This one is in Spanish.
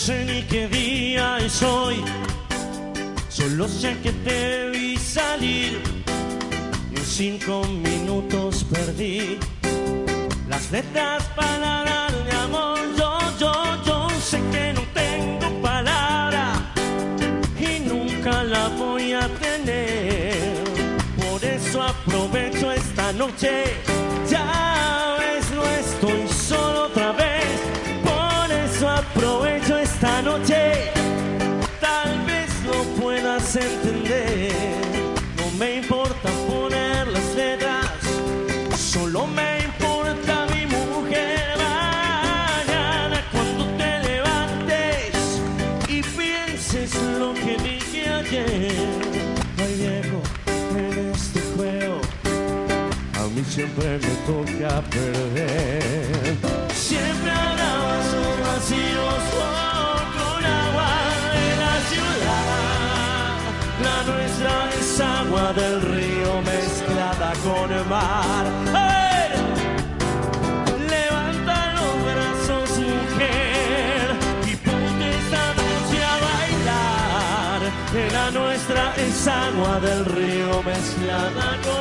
sé ni qué día es hoy, solo sé que te vi salir y en 5 minutos perdí las letras para darle amor. Yo sé que no tengo palabra y nunca la voy a tener. Por eso aprovecho esta noche, ya ves, no estoy solo otra vez. Por eso aprovecho esta noche, tal vez no puedas entender. No me importa poner las letras, solo me importa mi mujer. Mañana cuando te levantes y pienses lo que dije ayer. Ay viejo, en este juego a mí siempre me toca perder. Siempre habrá vasos vacíos con agua de la ciudad. La nuestra es agua del río mezclada con el mar. ¡Hey! Levanta los brazos, mujer, y ponte esta noche a bailar. La nuestra es agua del río mezclada con